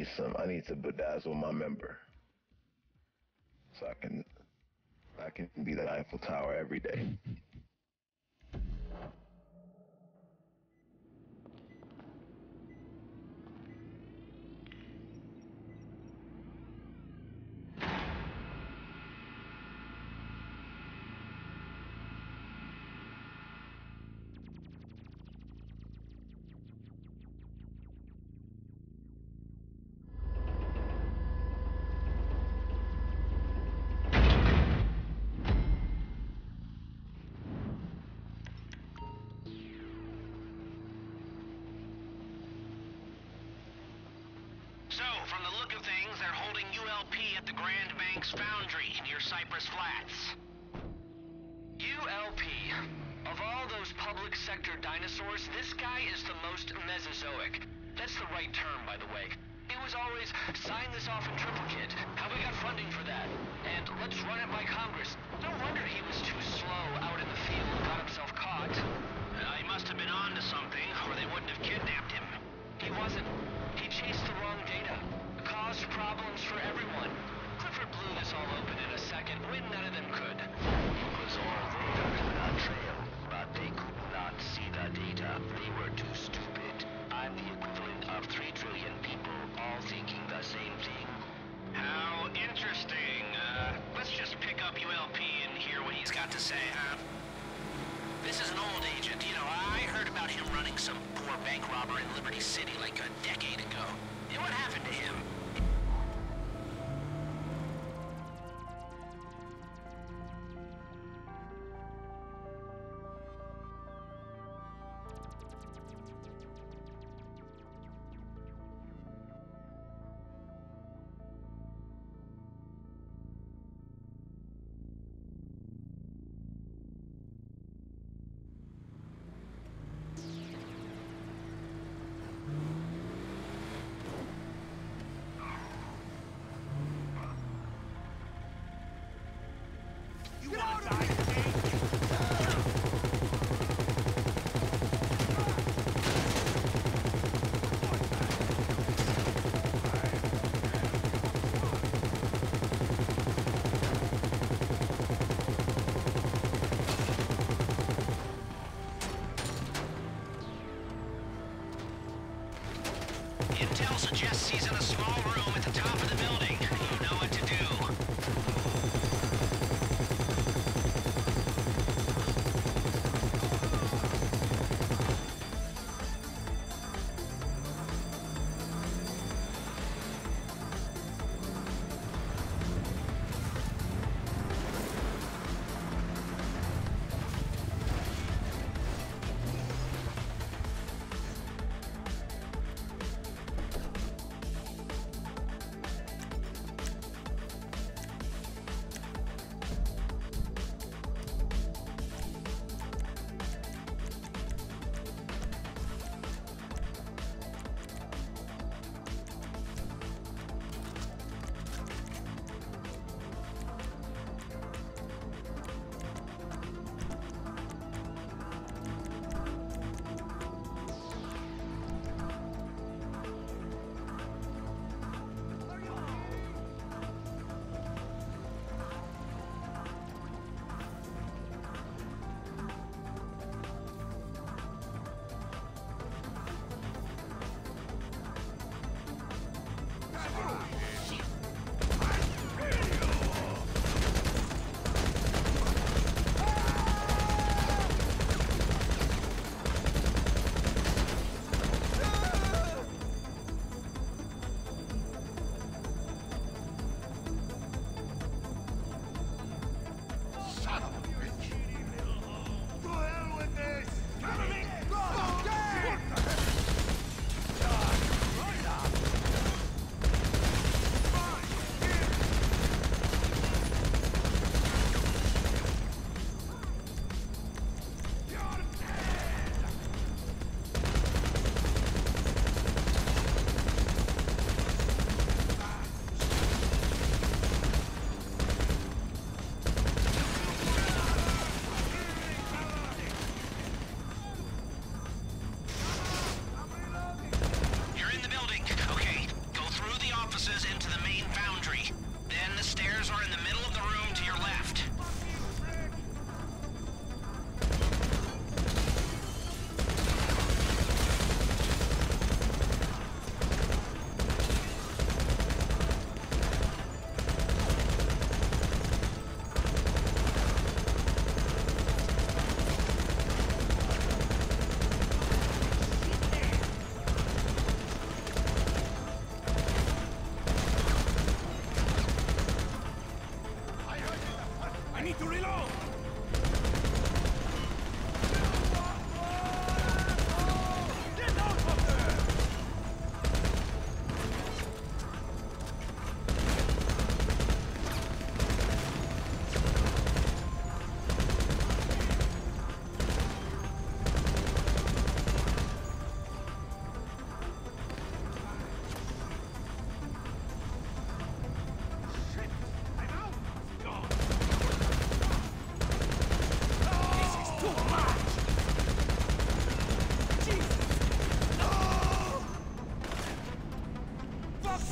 I need to bedazzle my member so I can be the Eiffel Tower every day. So, from the look of things, they're holding ULP at the Grand Banks Foundry near Cypress Flats. ULP. Of all those public sector dinosaurs, this guy is the most Mesozoic. That's the right term, by the way. It was always, sign this off in triplicate. How we got funding for that? And let's run it by Congress. No wonder he was too slow out in the field and got himself caught. He must have been on to something, or they wouldn't have kidnapped him. He wasn't. He chased the wrong data. Caused problems for everyone. Clifford blew this all open in a second when none of them could. It was all there in that trail, but they could not see the data. They were too stupid. I'm the equivalent of 3 trillion people all thinking the same thing. How interesting. Let's just pick up ULP and hear what he's got to say, huh? This is an old agent. You know, I heard about him running some poor bank robber in Liberty City like a decade ago. And what happened to him? Intel suggests he's in a small room at the top of the building. You know what to do.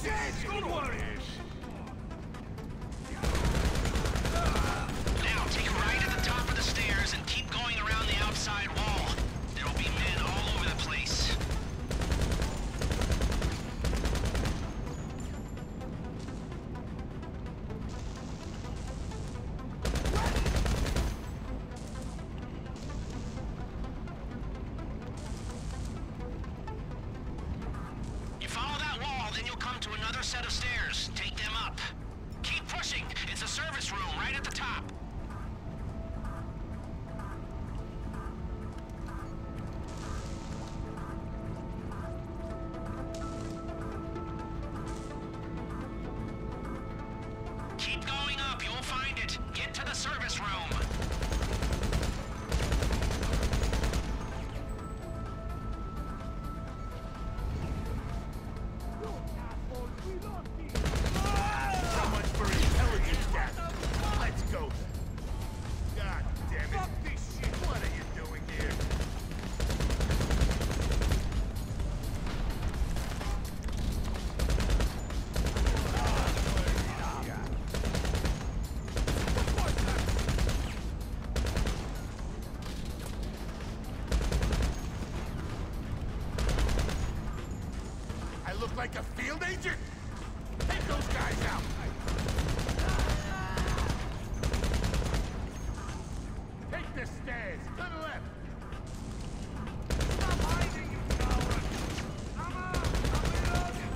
Good warriors! Now, take a right at the top of the stairs and keep going around the outside wall. There will be men all over the place. You follow that wall, then you'll come to another set of stairs. Take them up. Keep pushing. It's a service room right at the top. Keep going up. You'll find it. Get to the service room. So much for intelligence gap. Let's go. God damn it. Fuck this shit. What are you doing here? I look like a field agent? Take those guys out! Take the stairs, to the left! Stop hiding, you coward! Come on! I'm reloading!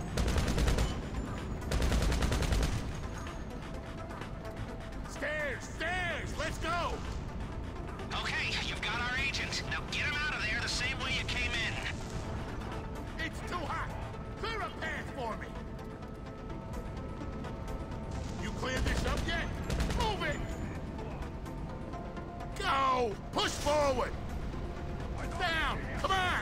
Stairs! Stairs! Let's go! Okay, you've got our agent. Now get him out of there the same way you came in. It's too hot! Clear a path for me! You cleared this up yet? Move it! Go! Push forward! Down! Come on!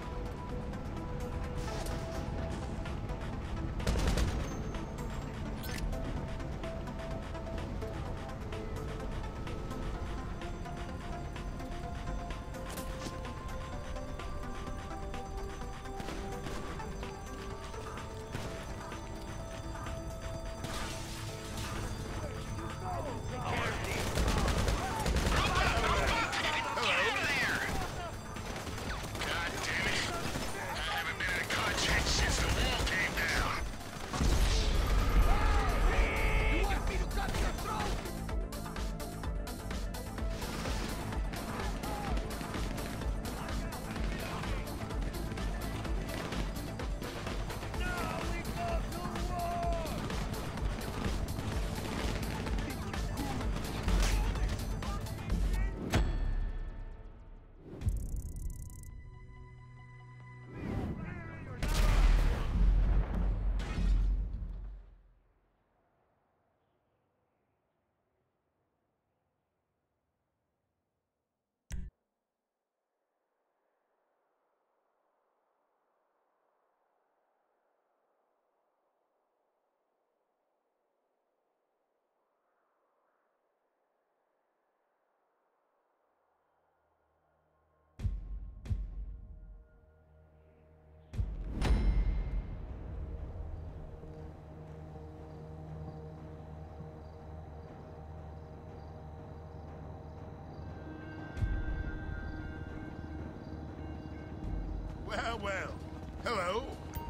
Well. Hello?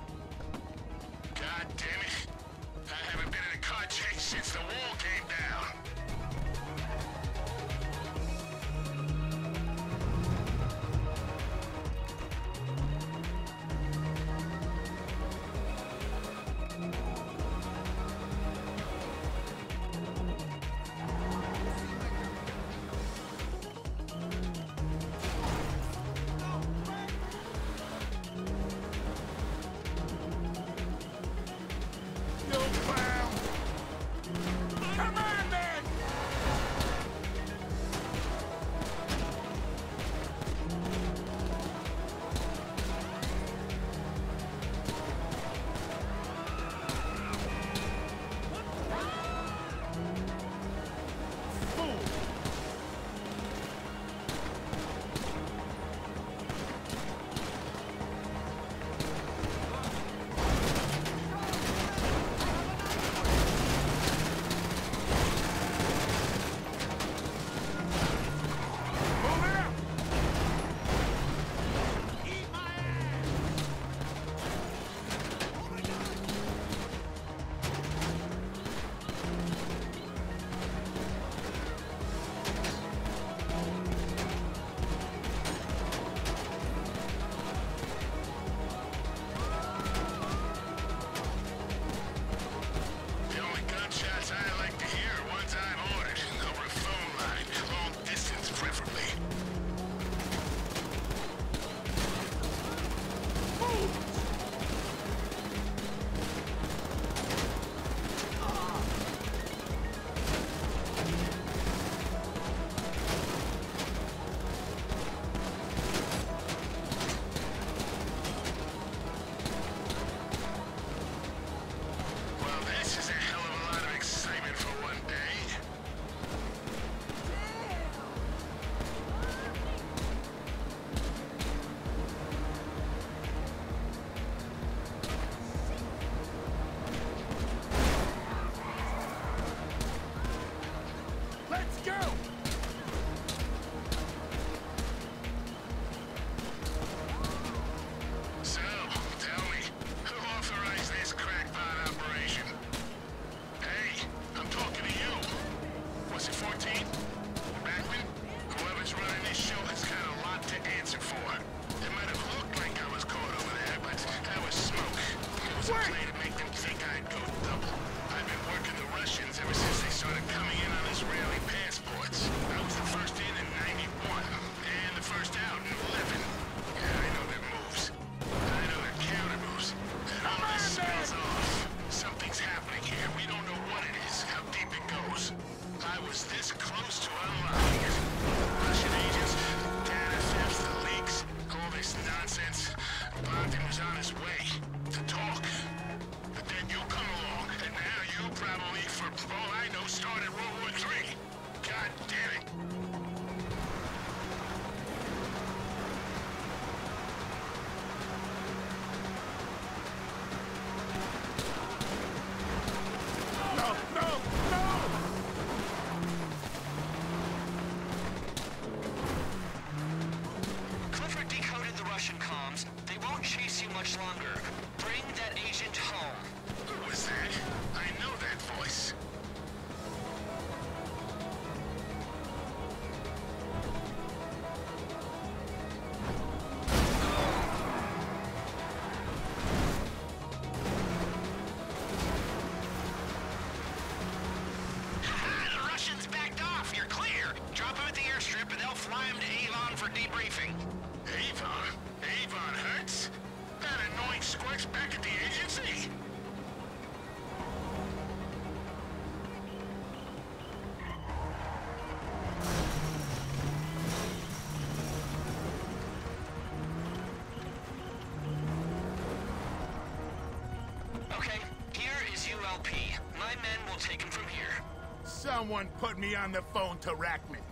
God damn it. I haven't been in a car chase since the wall came down. was a play to make them think I'd go double. I've been working the Russians ever since they started coming in on Israeli passports. I was the first in 91, and the first out in 11. Yeah, I know their moves. I know their counter moves. And all this spills off. Something's happening here. We don't know what it is, how deep it goes. I was this close to unlocking it. Russian agents, data theft, the leaks, all this nonsense. Bogdan was on his way to talk. But then you come along, and now you probably, for all I know, started World War III. God damn it. No, no, no! Clifford decoded the Russian comms. They won't chase you much longer. Bring that agent home. Who was that? I know that voice. The Russians backed off. You're clear. Drop them at the airstrip and they'll fly them to Avon for debriefing. Avon? Avon Hertz? That annoying squirt's back at the agency? Okay, here is ULP. My men will take him from here. Someone put me on the phone to Rackman.